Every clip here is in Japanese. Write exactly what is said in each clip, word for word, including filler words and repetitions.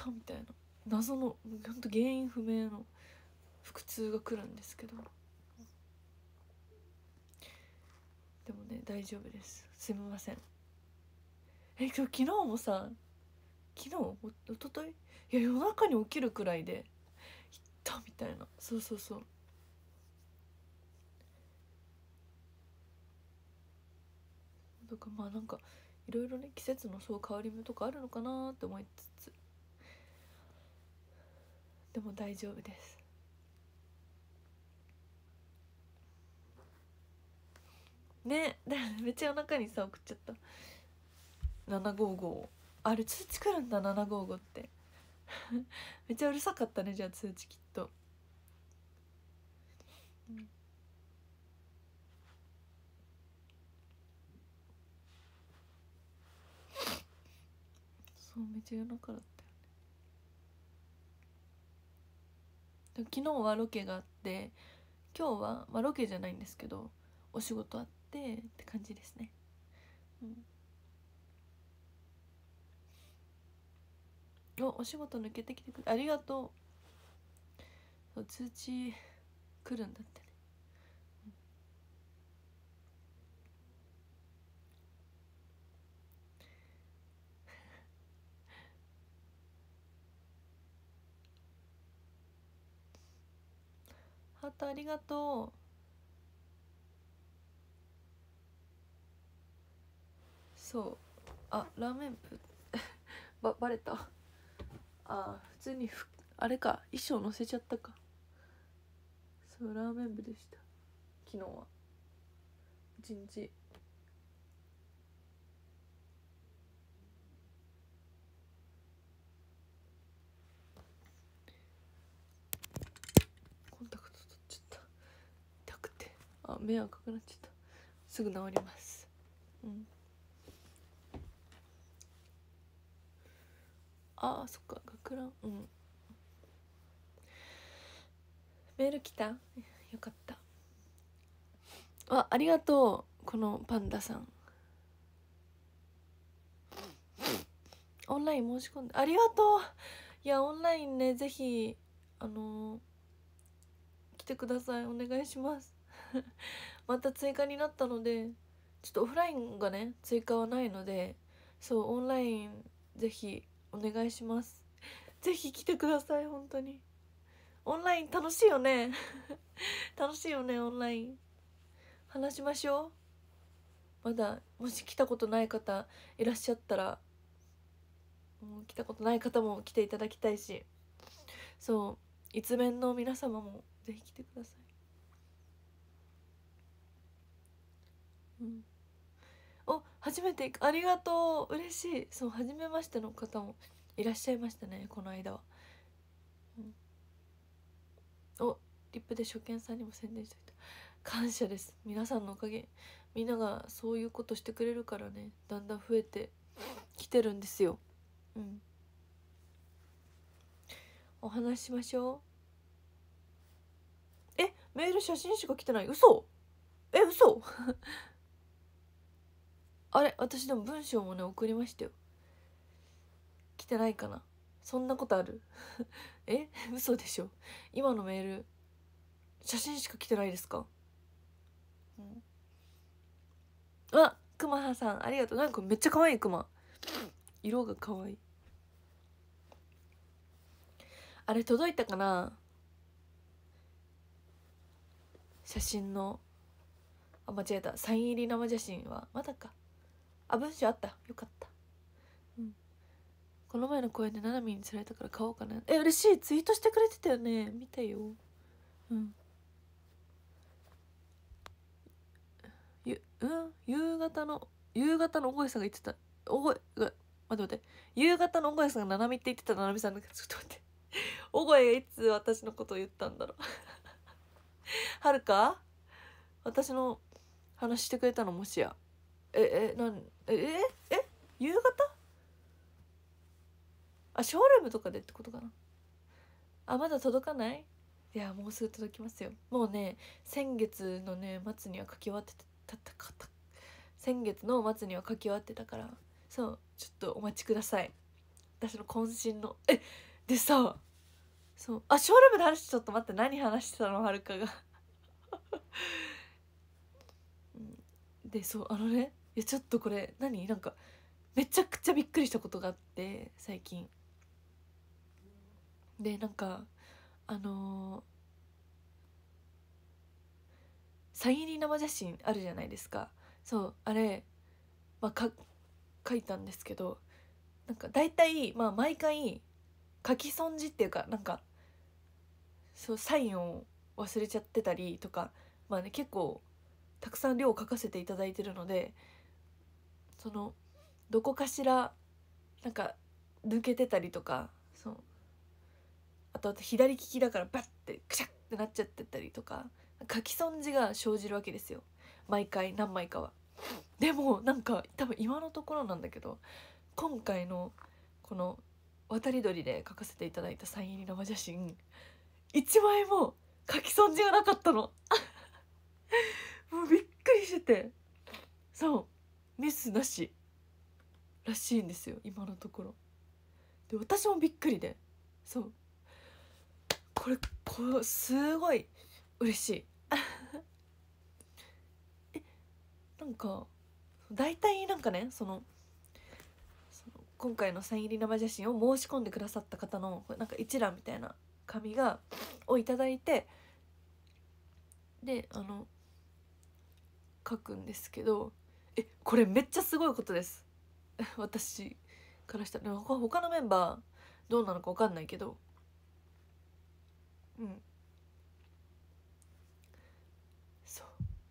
たみたいな謎のほんと原因不明の腹痛が来るんですけど、でもね大丈夫です。すみません。え今日昨日もさ昨日おおとといいや夜中に起きるくらいで「いった」みたいな、そうそうそう。とかまあなんかいろいろね季節のそう変わり目とかあるのかなって思いつつ、でも大丈夫です。ねだめっちゃ夜中にさ送っちゃったななごーごー、あれ通知来るんだななごーごーってめっちゃうるさかったねじゃあ通知きっと、うん、そうめっちゃ夜中だったよね。昨日はロケがあって今日は、まあ、ロケじゃないんですけどお仕事あってって感じですね。うん、おお仕事抜けてきてくれありがとう。そう通知来るんだってね。ハートありがとう。そうあラーメン部ばバレた。あ普通にふあれか衣装載せちゃったか。そうラーメン部でした昨日は一日。コンタクト取っちゃった痛くて、あ目赤くなっちゃった。すぐ治ります。うん、あそっか学ラン、うん、メール来たよかった。あありがとうこのパンダさん。オンライン申し込んでありがとう。いやオンラインねぜひあのー、来てくださいお願いしますまた追加になったのでちょっとオフラインがね追加はないので、そうオンラインぜひお願いします。ぜひ来てください本当に。オンライン楽しいよね楽しいよねオンライン。話しましょう。まだもし来たことない方いらっしゃったら、もう来たことない方も来ていただきたいし、そう一面の皆様もぜひ来てください。うん、お初めてありがとう嬉しい。そう初めましての方もいらっしゃいましたねこの間は。うん、おリップで初見さんにも宣伝しておいた。感謝です。皆さんのおかげ、みんながそういうことしてくれるからねだんだん増えてきてるんですよ。うんお話ししましょう。えメール写真しか来てない。嘘え嘘あれ私でも文章もね送りましたよ。来てないかな。そんなことあるえ嘘でしょ。今のメール写真しか来てないですか。うん、あくまはさんありがとう。なんかめっちゃ可愛いクマ。色が可愛い。あれ届いたかな写真の。あ間違えたサイン入り生写真はまだか。あ文章あったよかった。うん、この前の公園でななみに釣られたから買おうかな。え嬉しいツイートしてくれてたよね見たよ。うんゆうん夕方の夕方のおごえさんが言ってたおごえが待って待って夕方のおごえさんがななみって言ってたななみさんだけどちょっと待っておごえがいつ私のことを言ったんだろうはるか私の話してくれたのもしやええなんえええ夕方あショールームとかでってことかな。あまだ届かない。いやもうすぐ届きますよ。もうね先月のね末には書き終わってたたたた先月の末には書き終わってたから、そうちょっとお待ちください。 私の渾身のえでさ、そうあショールームの話、ちょっと待って、何話してたのはるかがでそうあのね、いやちょっとこれ何なんかめちゃくちゃびっくりしたことがあって最近で、なんかあのー、サイン入り生写真あるじゃないですか。そうあれ、まあ、か書いたんですけど、なんか大体、まあ、毎回書き損じっていうか、なんかそうサインを忘れちゃってたりとか、まあね結構たくさん量を書かせていただいてるので、そのどこかしらなんか抜けてたりとか、そうあとあと左利きだからバッてクシャッってなっちゃってたりとか、書き損じが生じるわけですよ、毎回何枚かは。でもなんか多分今のところなんだけど、今回のこの渡り鳥で書かせていただいたサイン入り生写真一枚も書き損じがなかったのもうびっくりしてて、そうミスなしらしいんですよ今のところで。私もびっくりで、そうこれこれすごい嬉しいえなんか大体なんかね、そのその今回のサイン入り生写真を申し込んでくださった方のなんか一覧みたいな紙がをいただいて、であの書くんですけど、えこれめっちゃすごいことです私からしたら。他他のメンバーどうなのか分かんないけど、うんそう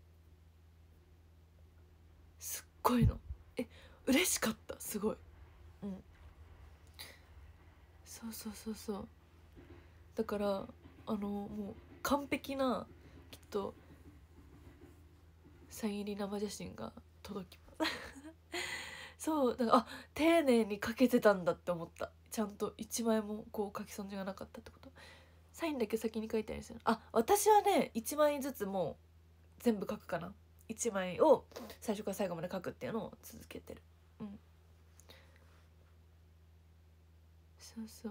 すっごいの、え嬉しかった、すごい。うんそうそうそうそう、だからあのもう完璧なきっとサイン入り生写真が届きますそうだからあ丁寧に書けてたんだって思った。ちゃんと一枚もこう書き損じがなかったってこと。サインだけ先に書いてあるんですよ。あ私はねいちまいずつもう全部書くかな。いちまいを最初から最後まで書くっていうのを続けてる。うんそうそう、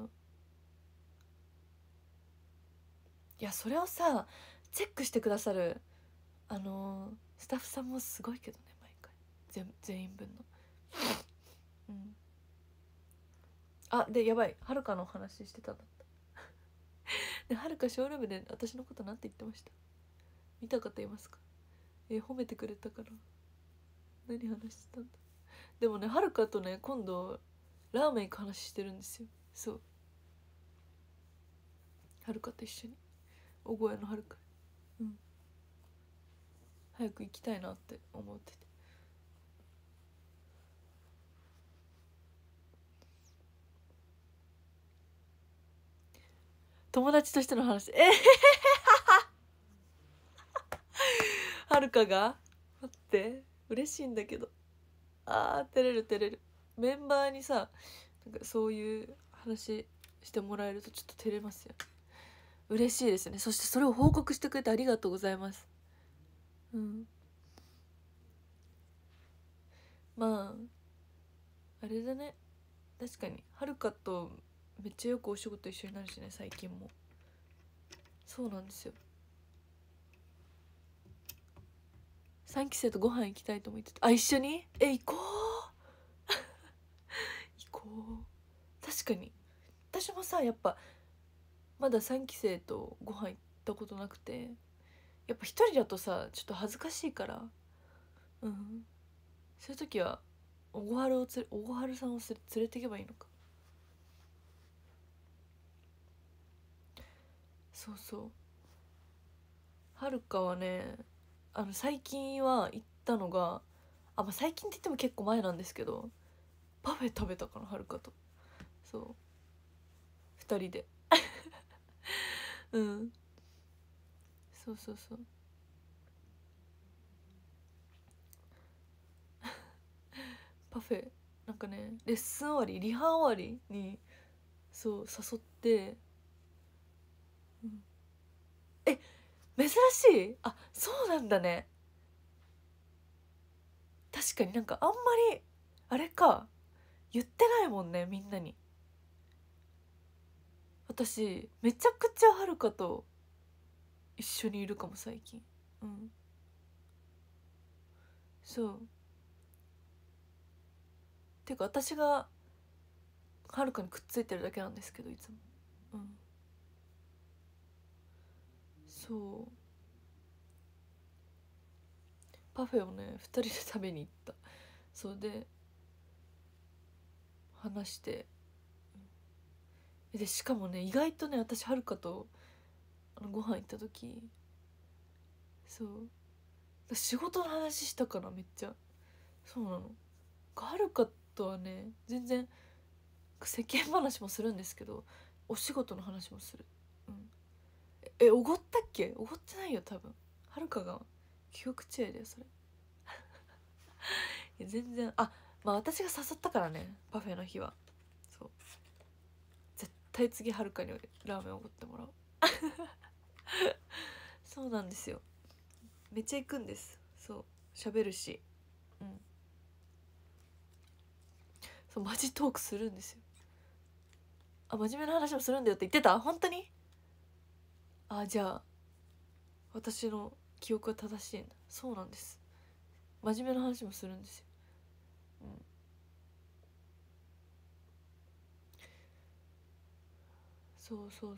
いやそれをさチェックしてくださるあのー、スタッフさんもすごいけどね、毎回全全員分のうんあでやばい、はるかの話してたんだったではるかショールームで私のことなんて言ってました？見た方いますか？え褒めてくれたから何話してたんだ。でもねはるかとね今度ラーメン行く話してるんですよ。そうはるかと一緒に小小屋のはるか、うん早く行きたいなって思ってて、友達としての話。えはるかが待って嬉しいんだけど、あー照れる照れる。メンバーにさなんかそういう話してもらえるとちょっと照れますよ。嬉しいですね。そしてそれを報告してくれてありがとうございます。うんまああれだね、確かにはるかとめっちゃよくお仕事一緒になるしね最近も。そうなんですよ、さんき生とご飯行きたいとも言ってた。あ一緒にえ行こう行こう。確かに私もさやっぱまださんき生とご飯行ったことなくて、やっぱ一人だとさちょっと恥ずかしいから、うんそういう時はおごはるをつれおごはるさんを連れていけばいいのか。そうそうはるかはねあの最近は行ったのがあ、まあ、最近って言っても結構前なんですけどパフェ食べたかなはるかと。そうふたりでうんそうそうそうパフェなんかねレッスン終わりリハ終わりにそう誘って、うん、え珍しいあそうなんだね。確かになんかあんまりあれか言ってないもんねみんなに。 私めちゃくちゃはるかと一緒にいるかも最近。うん、そうていうか私がはるかにくっついてるだけなんですけどいつも。うん、そうパフェをねふたりで食べに行った。そうで話してでしかもね意外とね私はるかとあのご飯行った時そう仕事の話したからめっちゃそうなの。はるかとはね全然世間話もするんですけどお仕事の話もする。うん、えおごったっけ？おごってないよ多分。はるかが記憶違いだよそれ。いや全然あまあ私が誘ったからねパフェの日は。そう絶対次はるかにラーメンおごってもらおう。そうなんですよめっちゃ行くんです。そう喋るしうんそうマジトークするんですよ。あ真面目な話もするんだよって言ってた本当に。あじゃあ私の記憶は正しいんだ。そうなんです真面目な話もするんですよ。うん、そうそう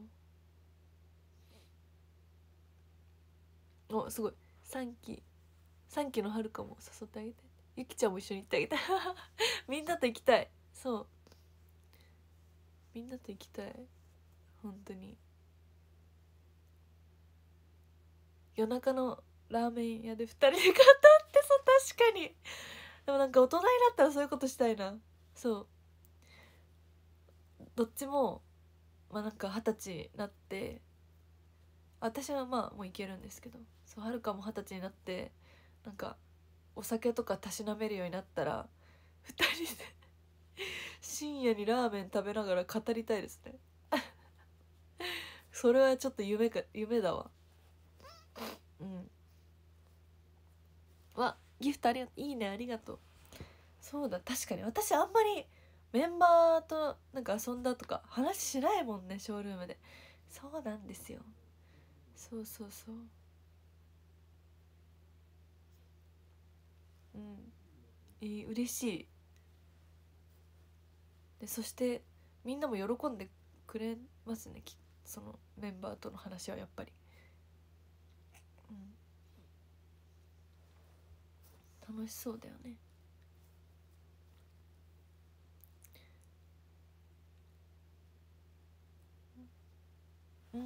そうおすごいさんきさんきのはるかも誘ってあげて。ゆきちゃんも一緒に行ってあげたいみんなと行きたい。そうみんなと行きたい本当に。夜中のラーメン屋でふたりで語ってそう確かに。でもなんか大人になったらそういうことしたいな。そうどっちもまあなんか二十歳になって私はまあもういけるんですけどそうはるかも二十歳になってなんかお酒とかたしなめるようになったらふたりで深夜にラーメン食べながら語りたいですね。それはちょっと夢か夢だわ。うんわギフトありがとういいねありがとう。そうだ確かに私あんまりメンバーとなんか遊んだとか話しないもんねショールームで。そうなんですよそうそうそううんえー、嬉しいでそしてみんなも喜んでくれますねきそのメンバーとの話はやっぱり、うん、楽しそうだよね。うん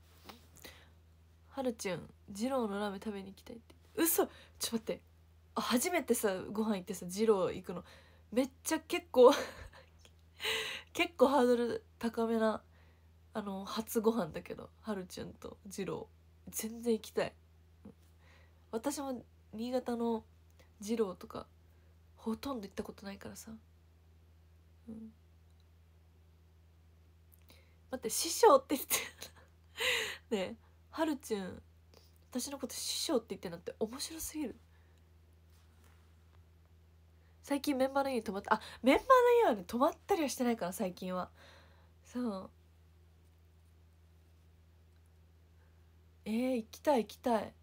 はるちゅん二郎のラーメン食べに行きたいって嘘ちょっと待ってあ初めてさご飯行ってさ二郎行くのめっちゃ結構結構ハードル高めなあの初ご飯だけどはるちゅんと二郎全然行きたい。私も新潟の二郎とかほとんど行ったことないからさ、うん、待って師匠って言ってねえはるちゅん私のこと師匠って言ってんのって面白すぎる。最近メンバーの家に泊まったあメンバーの家はね泊まったりはしてないから最近は。そうえー、行きたい行きたい。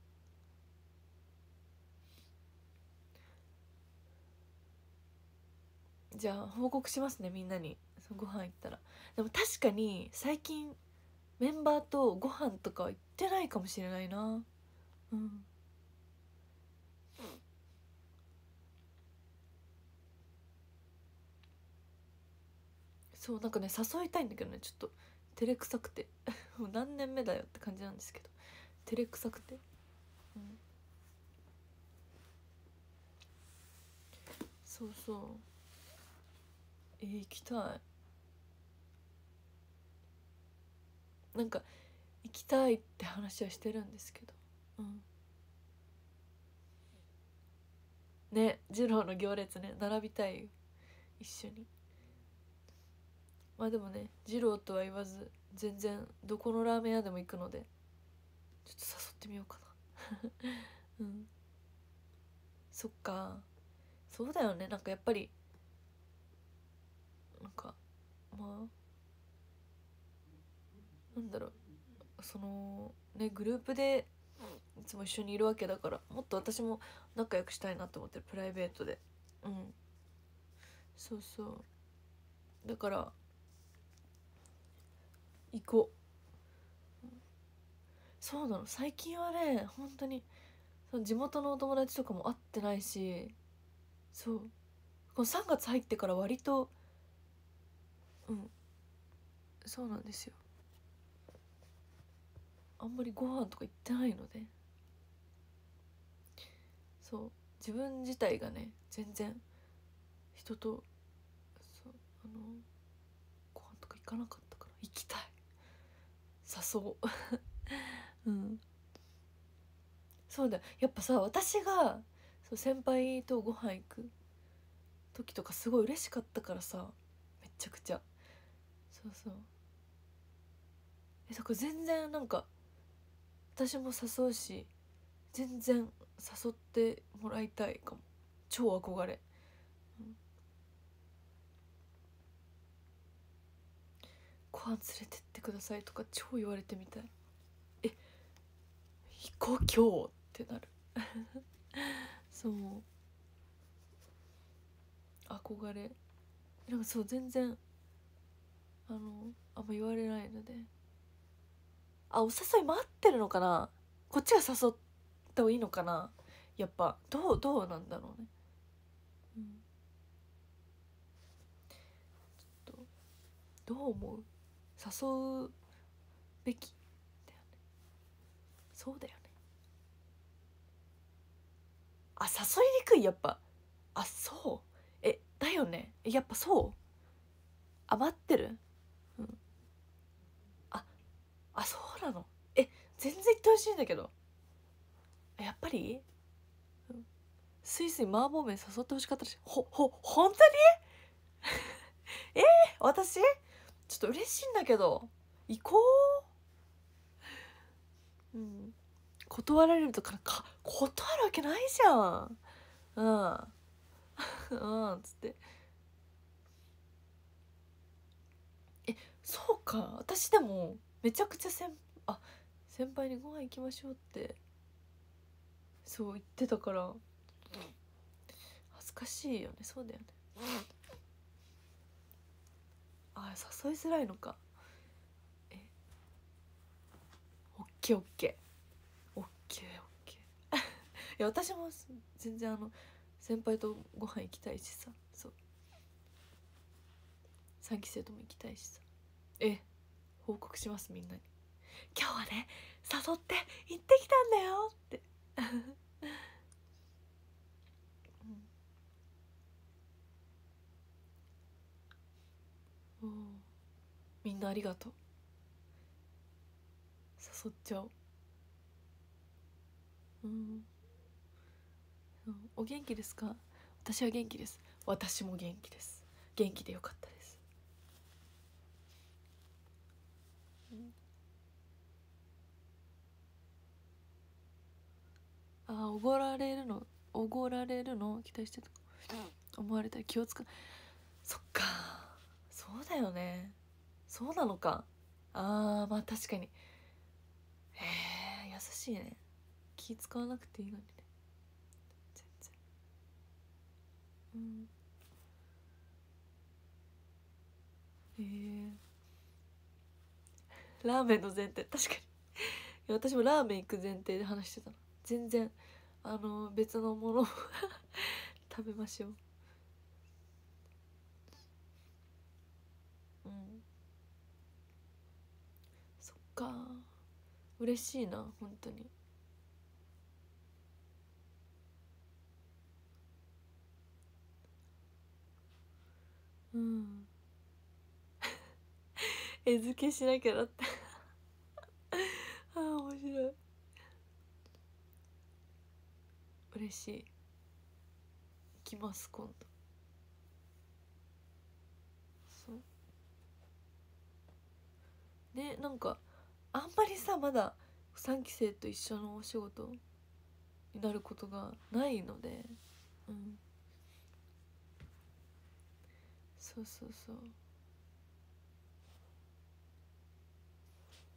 じゃあ報告しますねみんなにそご飯行ったら。でも確かに最近メンバーとご飯とかは行ってないかもしれないな。うんそうなんかね誘いたいんだけどねちょっと照れくさくてもう何年目だよって感じなんですけど照れくさくて、うん、そうそうえー、行きたいなんか行きたいって話はしてるんですけど、うん、ね二郎の行列ね並びたい一緒に。まあでもね二郎とは言わず全然どこのラーメン屋でも行くのでちょっと誘ってみようかなうんそっかそうだよねなんかやっぱりなんかまあなんだろう、そのねグループでいつも一緒にいるわけだから、もっと私も仲良くしたいなと思ってる、プライベートで。うん、そうそう、だから行こう。そうなの、最近はね本当にその地元のお友達とかも会ってないし、そうこのさんがつ入ってから割と、うんそうなんですよ、あんまりご飯とか行ってないので、そう自分自体がね全然人と、そうあのご飯とか行かなかったから行きたい、誘おううんそうだ、やっぱさ私がそう先輩とご飯行く時とかすごい嬉しかったからさ、めっちゃくちゃ、そうそう、えだから全然なんか私も誘うし、全然誘ってもらいたいかも、超憧れ、うん、ご飯連れてってくださいとか超言われてみたい、え行こう今日ってなるそう憧れ、なんかそう全然あのあんま言われないので、あお誘い待ってるのかな、こっちが誘った方がいいのかな、やっぱどうどうなんだろうね、うん、ちょっとどう思う、誘うべきだよね、そうだよね、あ誘いにくいやっぱ、あそうえだよね、やっぱそう、あ待ってる、うん、ああそうなの、え全然言ってほしいんだけど、やっぱり、うん、スイスイ麻婆麺誘ってほしかったし、ほほ本当にえー、私ちょっと嬉しいんだけど行こう、うん、断られるとからか断るわけないじゃん、うんうんつって、えそうか、私でもめちゃくちゃ先あ先輩にご飯行きましょうってそう言ってたから恥ずかしいよね、そうだよね、あ誘いづらいのか、えオッケーオッケーオッケーオッケーいや私も全然あの先輩とご飯行きたいしさ、そうさんき生とも行きたいしさ、え報告しますみんなに、今日はね誘って行ってきたんだよってうん、おみんなありがとう、誘っちゃおう、うん、お元気ですか、私は元気です、私も元気です、元気でよかったです、うん、あおごられるのおごられるの期待してた思われたら気をつか、そっかそうだよね、そうなのか、あーまあ確かに、へえ優しいね、気使わなくていいのにね、全然、うんへえラーメンの前提確かに、いや私もラーメン行く前提で話してたの、全然あの別のものを食べましょう、うんそっか嬉しいな本当に、うん餌付けしなきゃだってあー面白い、嬉しい、行きます今度、そうね、なんかあんまりさまださんき生と一緒のお仕事になることがないので、うんそうそうそう、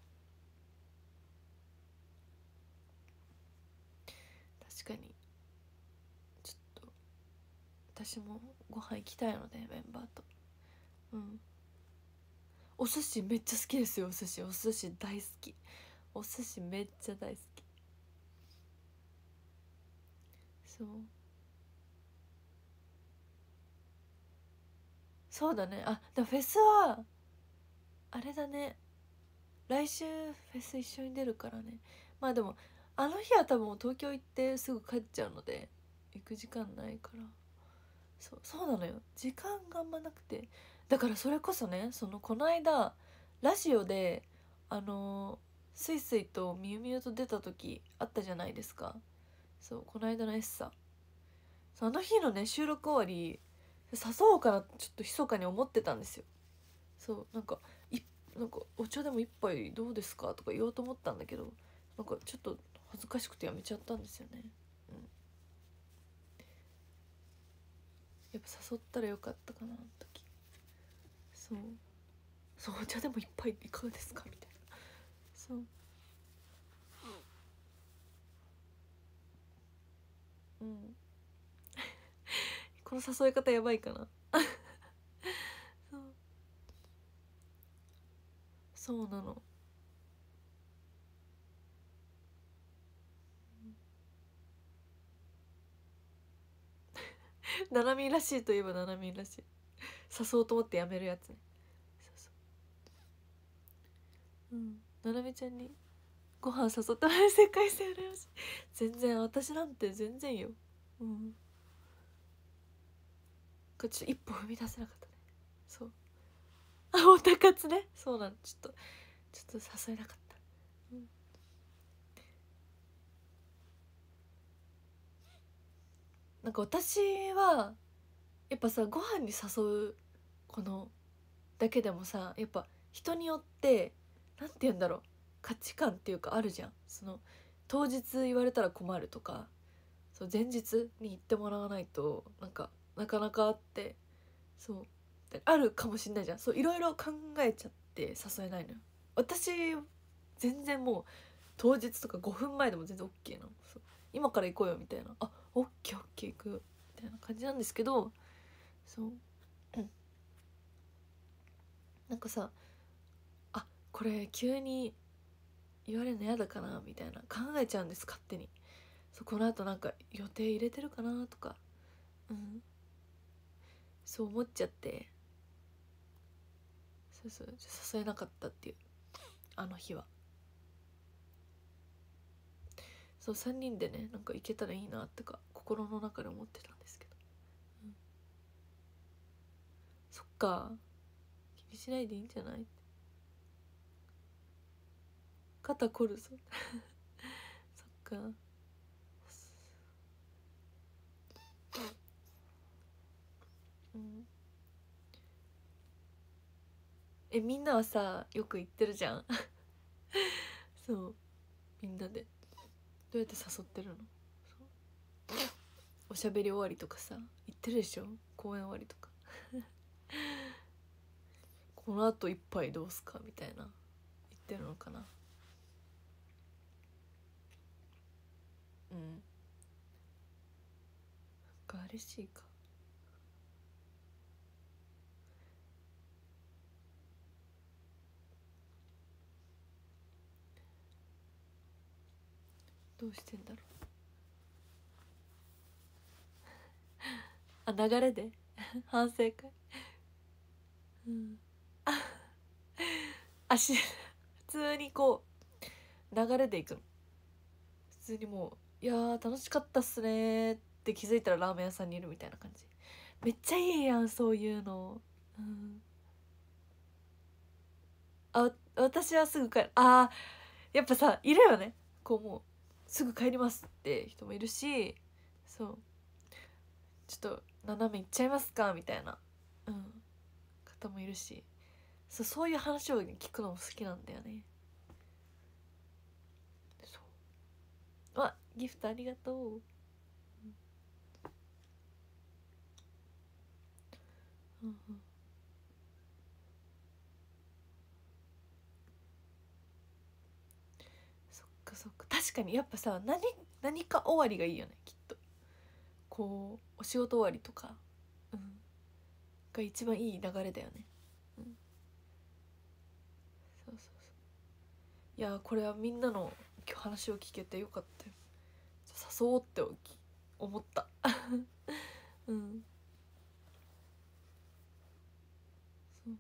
私もご飯行きたいのでメンバーと。うん、お寿司めっちゃ好きですよ。お寿司お寿司大好き。お寿司めっちゃ大好き。そうそうだね。あ、でもフェスはあれだね、来週フェス一緒に出るからね。まあでもあの日は多分もう東京行ってすぐ帰っちゃうので行く時間ないから。そうそうなのよ、時間があんまなくて。だからそれこそね、そのこの間ラジオであのー、スイスイとみゆみゆと出た時あったじゃないですか。そうこの間のエッサ、そうあの日のね収録終わり誘おうかなちょっと密かに思ってたんですよ。そうなんかいなんかお茶でも一杯どうですかとか言おうと思ったんだけど、なんかちょっと恥ずかしくてやめちゃったんですよね。うん、やっぱ誘ったらよかったかなあの時。そうそうお茶でも一杯いかがですかみたいな。そううんこの誘い方やばいかなそうそうなの。ななみんらしいといえばななみんらしい。誘おうと思ってやめるやつね。そうそううんななみちゃんにご飯誘ってもらえる世界線羨ましい。全然私なんて全然よ。うんこっち一歩踏み出せなかったね。そうあおたかつね、そうなの、ちょっとちょっと誘えなかった。うん、なんか私はやっぱさご飯に誘うこのだけでもさ、やっぱ人によってなんて言うんだろう、価値観っていうかあるじゃん。その当日言われたら困るとか、そう前日に言ってもらわないとなんかなかなかあって、そうあるかもしんないじゃん。そういろいろ考えちゃって誘えないのよ私。全然もう当日とかごふんまえでも全然 OK なの。そう今から行こうよみたいな、あ オーケーオーケー 行くよみたいな感じなんですけど、そう、うん、なんかさ、あこれ急に言われるの嫌だかなみたいな考えちゃうんです、勝手に。そうこのあとなんか予定入れてるかなとか、うんそう思っちゃって、そうそう誘えなかったっていう、あの日は。そうさんにんでねなんか行けたらいいなってか心の中で思ってたんですけど、うん、そっか気にしないでいいんじゃない、肩こるぞそっか。うんえみんなはさよく行ってるじゃんそうみんなでどうやって誘ってるの。おしゃべり終わりとかさ行ってるでしょ、公演終わりとかこのあと一杯どうすかみたいな言ってるのかな。うんなんか嬉しいか。どうしてんだろうあ流れで反省会。うん足普通にこう流れでいくの。普通にもう「いやー楽しかったっすね」って気づいたらラーメン屋さんにいるみたいな感じ。めっちゃいいやんそういうの。うんあ私はすぐ帰る。あーやっぱさいるよね、こうもうすぐ帰りますって人もいるし、そうちょっと斜め行っちゃいますかみたいな、うん、方もいるし、そうそういう話を聞くのも好きなんだよね。そうあギフトありがとう、うんうん、そっかそっか確かにやっぱさ何何か終わりがいいよねきっと。こうお仕事終わりとかが一番いい流れだよね。うん、そうそうそう。いやこれはみんなの今日話を聞けてよかったよ。誘おうって思ったうん。そう。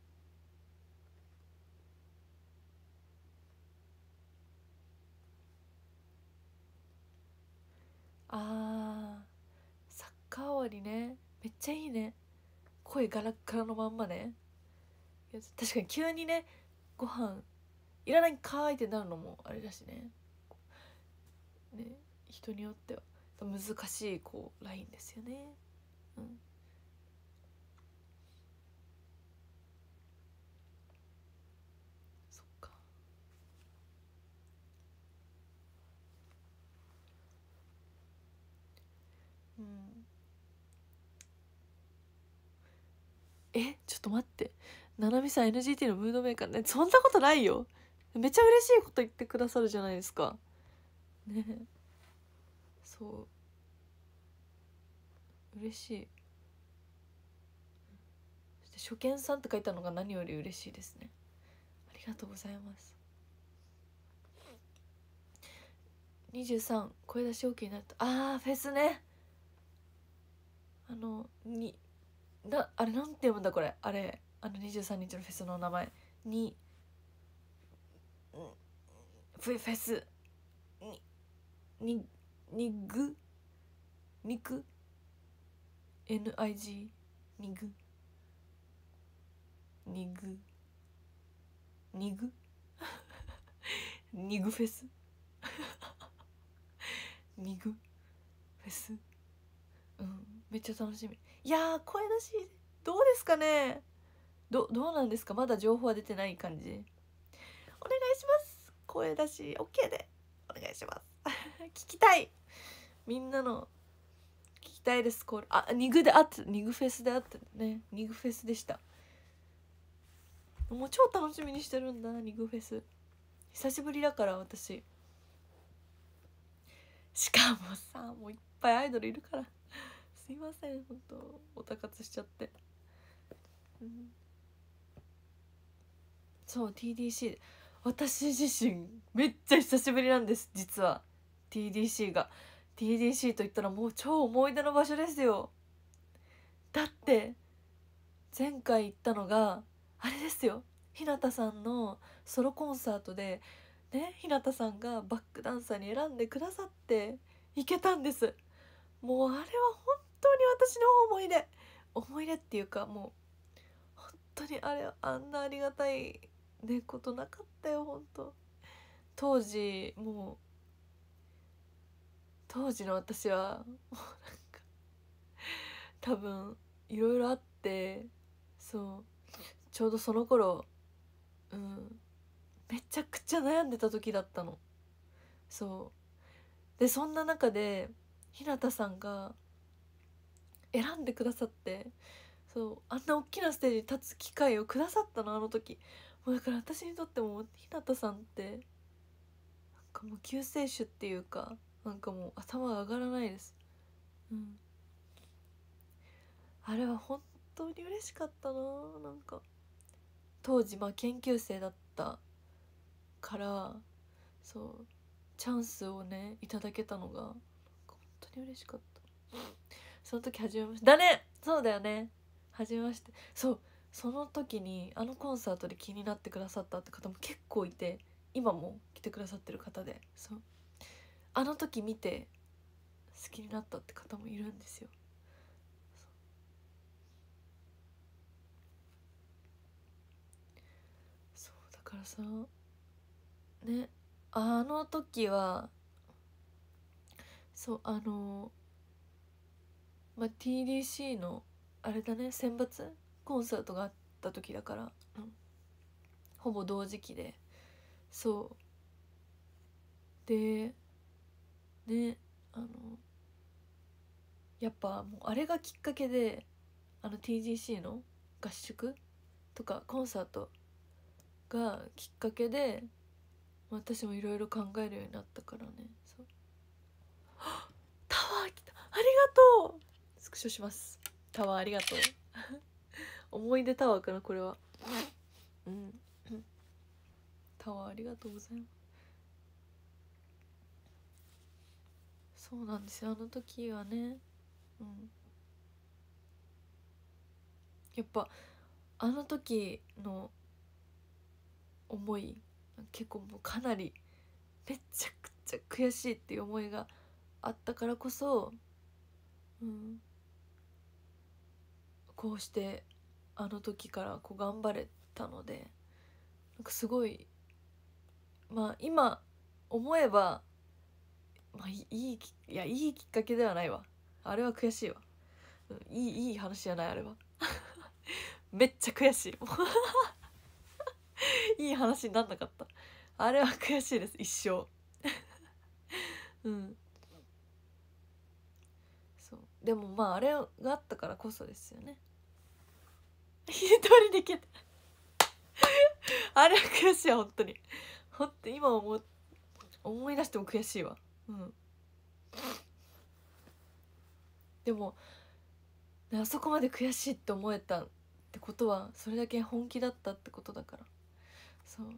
あーサッカー終わりね、めっちゃいいね。声ガラッガラのまんまね。いや確かに急にねご飯いらないんかーいってなるのもあれだしね。ね、人によっては難しいこうラインですよね。うん。そっか。うん。えちょっと待って、ななみさん エヌジーティー のムードメーカーね、そんなことないよ。めっちゃ嬉しいこと言ってくださるじゃないですかね。そう嬉しい。そして初見さんって書いたのが何より嬉しいですね。ありがとうございます。にじゅうさん声出し OK になった。あーフェスね。あのになあれなんて読むんだこれ、あれあのにじゅうさんにちのフェスの名前にフェフェスにににぐ肉 エヌアイジー にぐにぐにぐにぐフェスにぐフェス。うんめっちゃ楽しみ。いやー声出しどうですかね。どどうなんですか。まだ情報は出てない感じ。お願いします。声出し OK でお願いします聞きたい。みんなの聞きたいです。これあニグであってニグフェスであってね。ニグフェスでした。もう超楽しみにしてるんだニグフェス。久しぶりだから私。しかもさもういっぱいアイドルいるからすいません本当おたかつしちゃって、うん、そう ティーディーシー 私自身めっちゃ久しぶりなんです実は。 ティーディーシー が ティーディーシー といったらもう超思い出の場所ですよ。だって前回行ったのがあれですよ、日向さんのソロコンサートでね、日向さんがバックダンサーに選んでくださって行けたんです。もうあれは本当に私の思い出思い出っていうかもう本当にあれあんなありがたいねことなかったよ本当。当時もう当時の私はもうなんか多分いろいろあって、そうちょうどその頃うんめちゃくちゃ悩んでた時だったの。そうでそんな中で日向さんが選んでくださって、そうあんな大きなステージに立つ機会をくださったのあの時。もうだから私にとっても日向さんってなんかもう救世主っていうかなんかもう頭が上がらないです。うんあれは本当に嬉しかったな。なんか当時まあ研究生だったからそうチャンスをねいただけたのが本当に嬉しかった。その時初めましてだね。そうだよね初めまして。そうその時にあのコンサートで気になってくださったって方も結構いて今も来てくださってる方で、そうあの時見て好きになったって方もいるんですよ。そうだからさねあの時はそうあのまあ ティーディーシー のあれだね選抜コンサートがあった時だから、うん、ほぼ同時期でそうでねあのやっぱもうあれがきっかけであの ティーディーシー の合宿とかコンサートがきっかけで私もいろいろ考えるようになったからね。そうタワー来たありがとうスクショします。タワーありがとう思い出タワーかなこれは。うんタワーありがとうございます。そうなんですよ、あの時はね。うんやっぱあの時の思い結構もうかなりめちゃくちゃ悔しいっていう思いがあったからこそ、うん、こうしてあの時からこう頑張れたので、なんかすごいまあ今思えば、まあ、いいいやいいきっかけではないわ。あれは悔しいわ、うん、いいいい話じゃないあれはめっちゃ悔しいいい話になんなかった。あれは悔しいです一生うんそうでもまああれがあったからこそですよね。一人でけあれは悔しいわ本当に。ほんと今思思い出しても悔しいわ。うんでもあそこまで悔しいって思えたってことはそれだけ本気だったってことだから。そう、うん、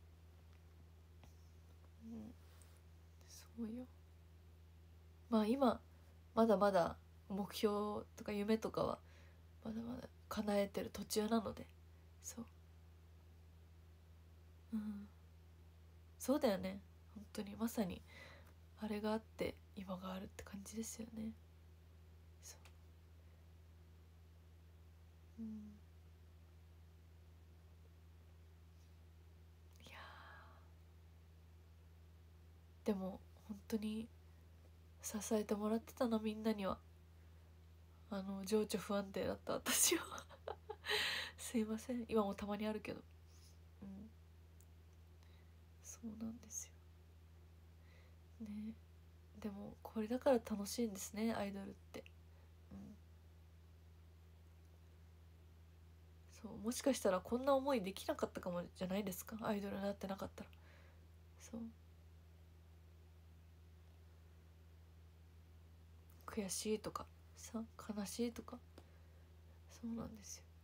そうよ。まあ今まだまだ目標とか夢とかはまだまだ叶えてる途中なので、そううんそうだよね。本当にまさにあれがあって今があるって感じですよね。そう、うん、いやでも本当に支えてもらってたなみんなには。あの情緒不安定だった私はすいません今もたまにあるけど、うんそうなんですよね。でもこれだから楽しいんですねアイドルって、うん、そうもしかしたらこんな思いできなかったかもじゃないですかアイドルになってなかったら。そう悔しいとかさ悲しいとかそうなんですよ、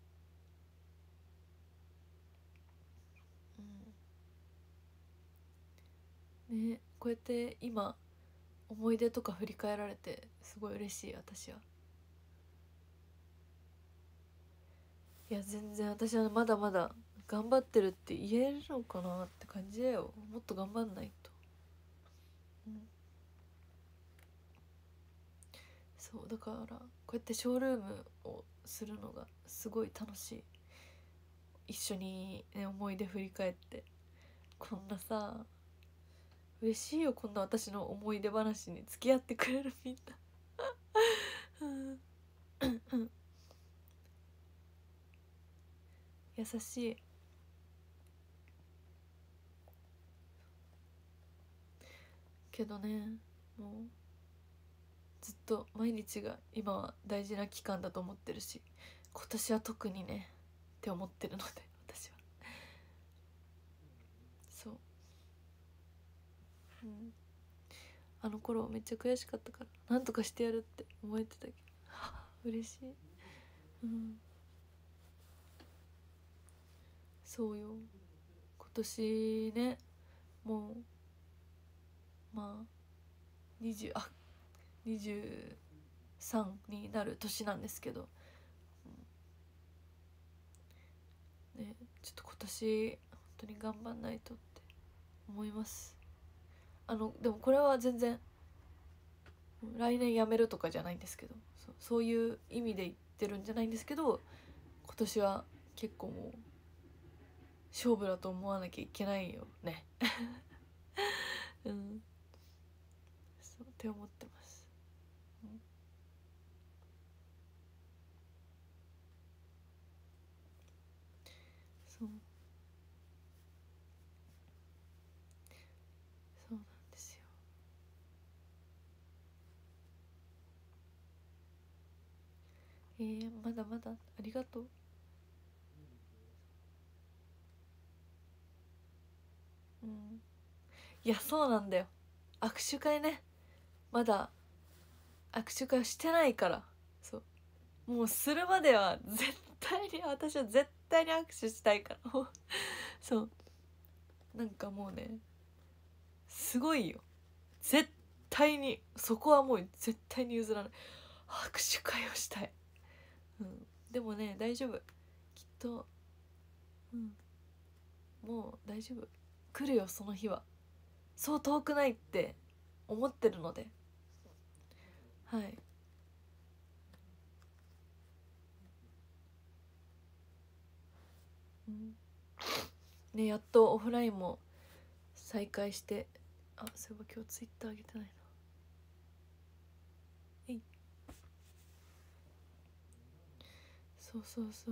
うん、ねこうやって今思い出とか振り返られてすごい嬉しい私は。いや全然私はまだまだ頑張ってるって言えるのかなって感じだよ。もっと頑張んないと、うん、そうだからこうやってショールームをするのがすごい楽しい。一緒に、ね、思い出振り返ってこんなさ嬉しいよこんな私の思い出話に付き合ってくれるみんな優しいけどねもうずっと毎日が今は大事な期間だと思ってるし今年は特にねって思ってるので私はそう、うん、あの頃めっちゃ悔しかったからなんとかしてやるって思えてたけど嬉しい、うん、そうよ今年ねもうまあにじゅうあにじゅうさんになる年なんですけど、うん、ねちょっと今年本当に頑張んないとって思います。あのでもこれは全然来年辞めるとかじゃないんですけど そ, そういう意味で言ってるんじゃないんですけど今年は結構もう勝負だと思わなきゃいけないよねうんそうって思ってます、うん、そうそうなんですよ。えー、まだまだありがとう。うんいやそうなんだよ握手会ねまだ握手会してないからそうもうするまでは絶対に私は絶対に握手したいからそうなんかもうねすごいよ、絶対にそこはもう絶対に譲らない、握手会をしたい、うん、でもね大丈夫、きっと、うん、もう大丈夫、来るよその日は、そう遠くないって思ってるので、はい、うん、ね、やっとオフラインも再開して、あ、そういえば今日ツイッター上げてないな、えい、そうそうそう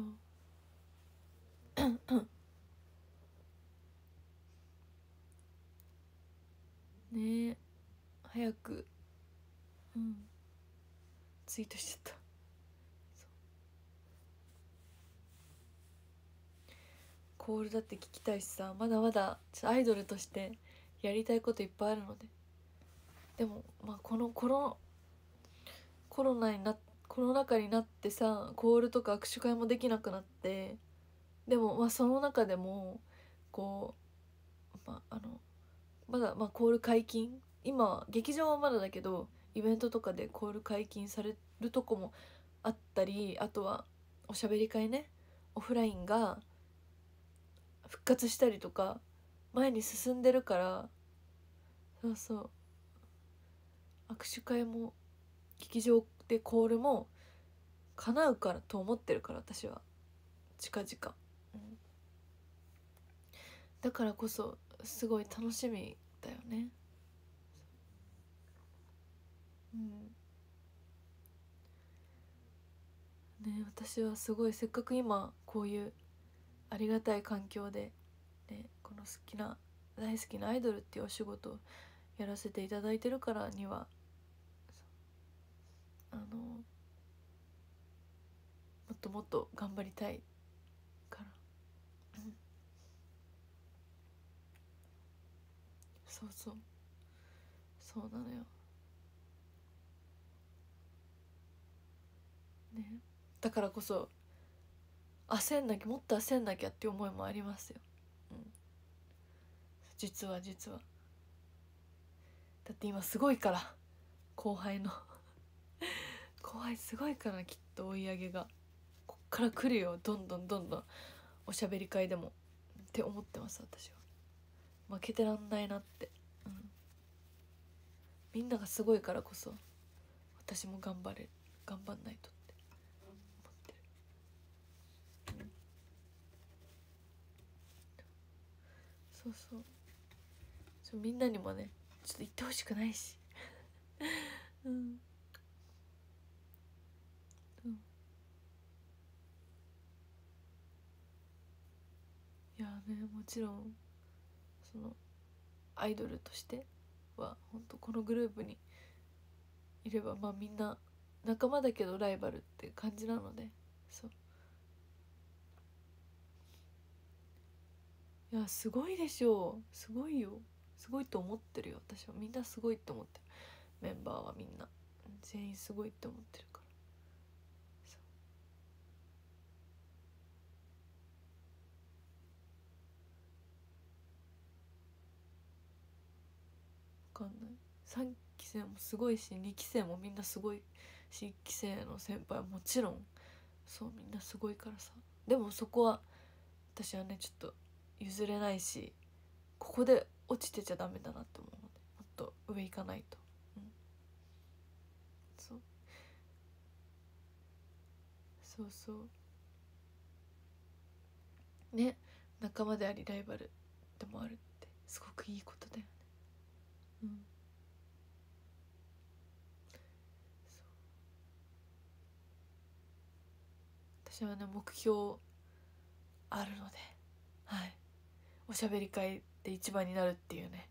ねえ早く、うん、ツイートしちゃった、コールだって聞きたいしさ、まだまだちょっとアイドルとしてやりたいこといっぱいあるので、でもまあこのコロコロナになコロナ禍になってさ、コールとか握手会もできなくなって、でもまあその中でもこう、まあ、あのまだまあコール解禁、今劇場はまだだけどイベントとかでコール解禁されるとこもあったり、あとはおしゃべり会ね、オフラインが復活したりとか前に進んでるから、そうそう握手会も劇場でコールも叶うからと思ってるから私は近々、うん、だからこそすごい楽しみだよね、うんね、私はすごいせっかく今こういうありがたい環境で、ね、この好きな大好きなアイドルっていうお仕事をやらせていただいてるからには、あのもっともっと頑張りたいから、うん、そうそうそうなのよね、だからこそ焦んなきゃもっと焦んなきゃって思いもありますよ、うん、実は実はだって今すごいから後輩の後輩すごいからきっと追い上げがこっから来るよ、どんどんどんどんおしゃべり会でもって思ってます私は、負けてらんないなって、うん、みんながすごいからこそ私も頑張れ頑張んないとって思ってる、うん、そうそうちょみんなにもねちょっと言ってほしくないしうん、うん、いやねもちろんそのアイドルとしては本当このグループにいればまあみんな仲間だけどライバルって感じなので、そういやすごいでしょう、すごいよ、すごいと思ってるよ私は、みんなすごいと思ってる、メンバーはみんな全員すごいって思ってるから、分かんない、さんき生もすごいしにき生もみんなすごいし、いっき生の先輩はもちろんそうみんなすごいからさ、でもそこは私はねちょっと譲れないし、ここで落ちてちゃダメだなと思うのでもっと上行かないと、うん、そうそうそうね、仲間でありライバルでもあるってすごくいいことだよね、うん、私はね目標あるので、はい、おしゃべり会で一番になるっていうね、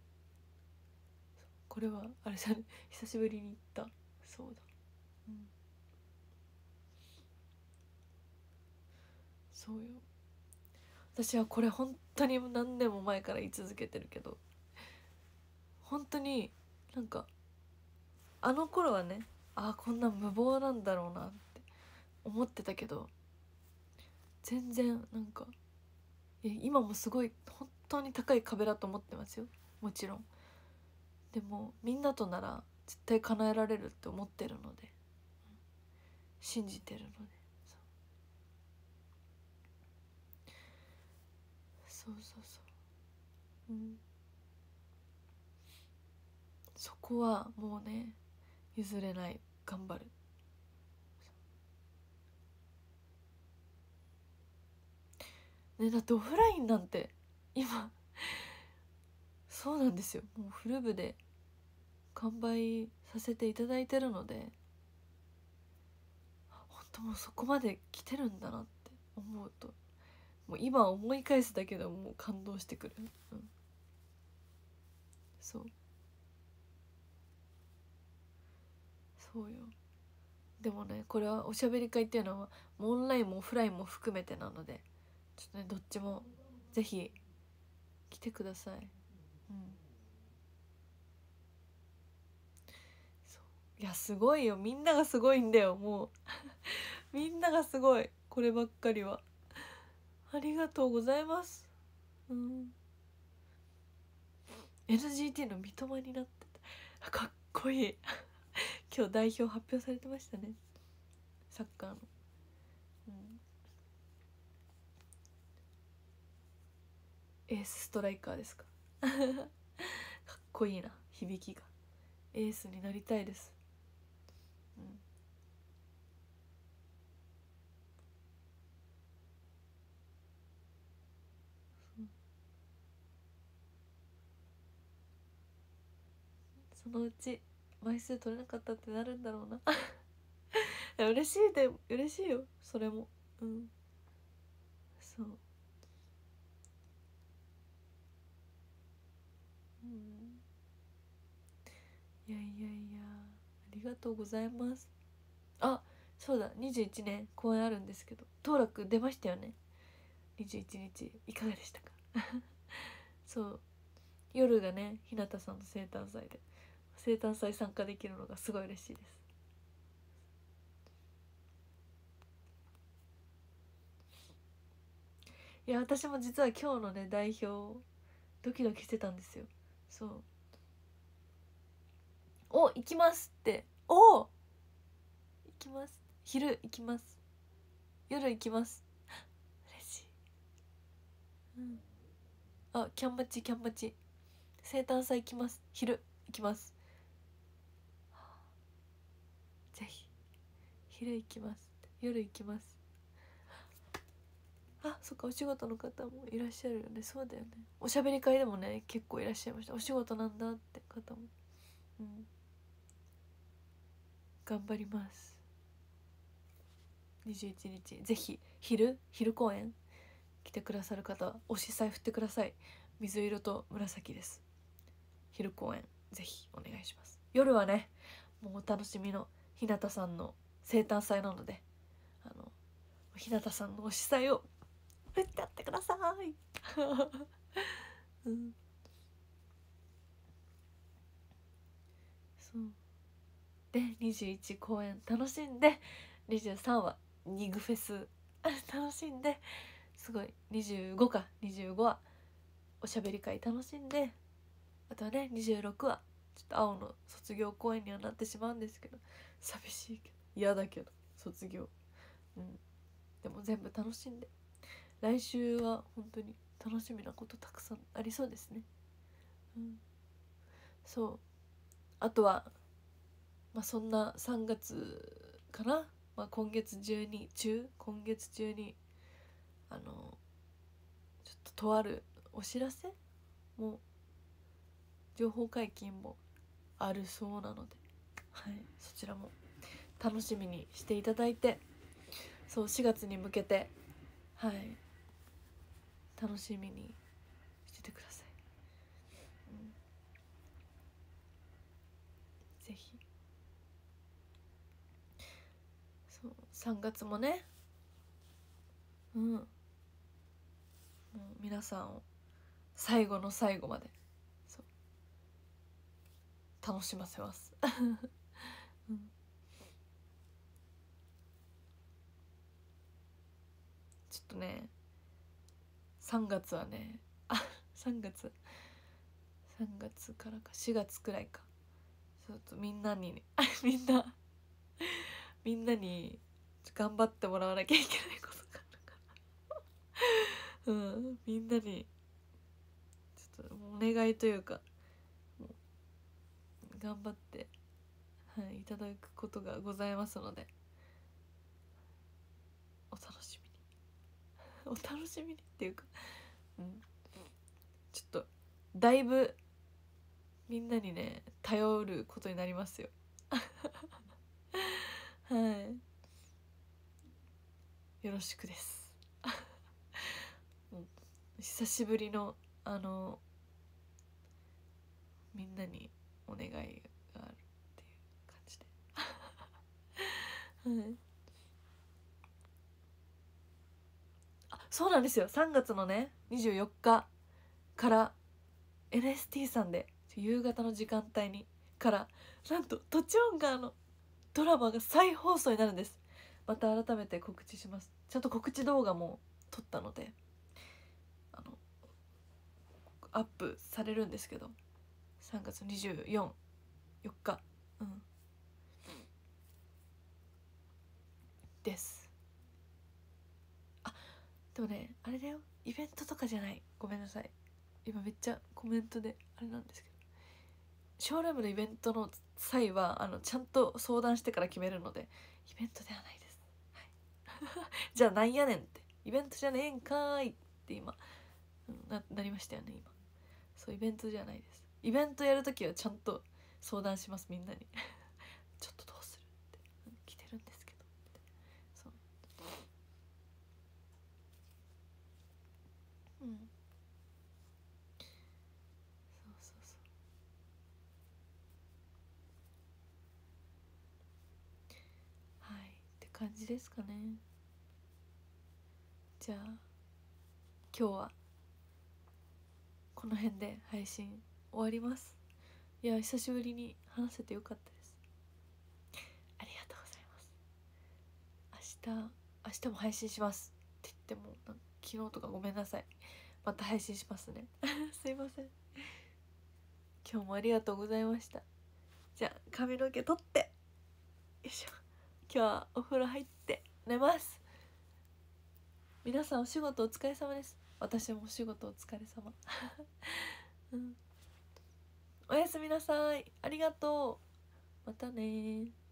これはあれじゃね久しぶりに言った、そうだ、うん、そうよ、私はこれ本当に何年も前から言い続けてるけど、本当になんかあの頃はね、ああこんな無謀なんだろうなって思ってたけど、 全然なんかいや今もすごい本当に高い壁だと思ってますよ、もちろん。でもみんなとなら絶対叶えられるって思ってるので、信じてるので、そうそうそう、うん、そこはもうね譲れない、頑張る。ね、だってオフラインなんて今そうなんですよ、もうフル部で完売させていただいてるので、本当もうそこまで来てるんだなって思うと、もう今思い返すだけでもう感動してくる、うん、そうそうよ。でもねこれはおしゃべり会っていうのはもうオンラインもオフラインも含めてなので、ちょっとねどっちもぜひ来てください、うん、そういやすごいよ、みんながすごいんだよ、もうみんながすごい、こればっかりはありがとうございます、うん、エヌジーティー の三笘になってた、かっこいい今日代表発表されてましたね、サッカーの、うん、エースストライカーですかかっこいいな、響きがエースになりたいです、うん、そのうち枚数取れなかったってなるんだろうないや嬉しいで嬉しいよそれも、うん、そう、うん、いやいやいやありがとうございます。あ、そうだにじゅういちねん公演あるんですけど、当落出ましたよね、にじゅういちにちいかがでしたかそう夜がね日向さんの生誕祭で、生誕祭参加できるのがすごい嬉しいです。いや私も実は今日のね代表ドキドキしてたんですよ。そうお行きますってお行きます、昼行きます、夜行きます、嬉しい、うん、あキャンバチキャンバチ生誕祭行きます、昼行きます、ぜひ昼行きます、夜行きます、あそっかお仕事の方もいらっしゃるよね、そうだよね、おしゃべり会でもね結構いらっしゃいました、お仕事なんだって方も、うん、頑張ります。にじゅういちにちぜひ昼昼公演来てくださる方は推しさえ振ってください、水色と紫です。昼公演ぜひお願いします。夜はねもうお楽しみの日向さんの生誕祭なので、あの日向さんの推しさえを振ってやってください、うん、そうでにじゅういち公演楽しんで、にじゅうさんはニグフェス楽しんで、すごいにじゅうごかにじゅうごはおしゃべり会楽しんで、あとはねにじゅうろくはちょっと青の卒業公演にはなってしまうんですけど、寂しいけど嫌だけど卒業、うん、でも全部楽しんで、来週は本当に楽しみなことたくさんありそうですね、うん、そうあとは、まあ、そんなさんがつかな、まあ、今月中に中今月中にあのちょっととあるお知らせも情報解禁もあるそうなので、はい、そちらも楽しみにしていただいて、そうしがつに向けてはい楽しみにしててください、うん、ぜひ。そうさんがつもね、うんもう皆さんを最後の最後までそう楽しませます、うん、ちょっっとねさんがつはねあさんがつさんがつからかしがつくらいかちょっとみんなにみんなみんなに頑張ってもらわなきゃいけないことがあるからうんみんなにちょっとお願いというかもう頑張って、はい、いただくことがございますのでお楽しみにお楽しみにっていうか、うん、ちょっとだいぶみんなにね頼ることになりますよはいよろしくですもう久しぶりのあのみんなにお願いがあるっていう感じではいあそうなんですよさんがつのねにじゅうよっかから エヌエスティー さんで夕方の時間帯にからなんととちおんがのドラマが再放送になるんです。また改めて告知します。ちゃんと告知動画も撮ったのであのアップされるんですけどさんがつにじゅうよっかうんですあでもねあれだよイベントとかじゃないごめんなさい今めっちゃコメントであれなんですけどショールームのイベントの際はあのちゃんと相談してから決めるのでイベントではないです、はい、じゃあなんやねんってイベントじゃねえんかーいって今、うん、な, なりましたよね今そうイベントじゃないですイベントやるときはちゃんと相談しますみんなにちょっとどうするって来てるんですけどってそううんそうそうそうはいって感じですかねじゃあ今日はこの辺で配信終わります。いや久しぶりに話せてよかったです。ありがとうございます。明日明日も配信しますって言っても昨日とかごめんなさい。また配信しますねすいません。今日もありがとうございました。じゃあ髪の毛取ってよいしょ今日はお風呂入って寝ます。皆さんお仕事お疲れ様です。私もお仕事お疲れ様、うん、おやすみなさい。ありがとう。またね。